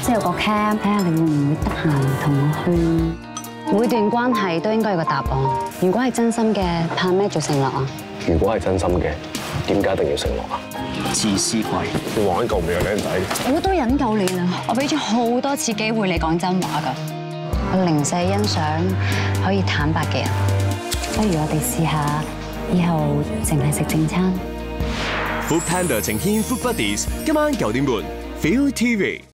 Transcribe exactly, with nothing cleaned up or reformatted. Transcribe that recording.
即係有個 cam，睇下你會唔會得閒同我去。每段關係都應該有個答案。如果係真心嘅，怕咩做承諾啊？ 如果係真心嘅，點解一定要承諾啊？自私鬼，你玩夠未啊，靚仔？ 我都忍夠你啦，我俾咗好多次機會你講真話㗎。我零舍欣賞可以坦白嘅人，不如我哋試下以後淨係食正餐。 Food Panda 呈獻 Food Buddies，今晚九點半 ，Feel T V。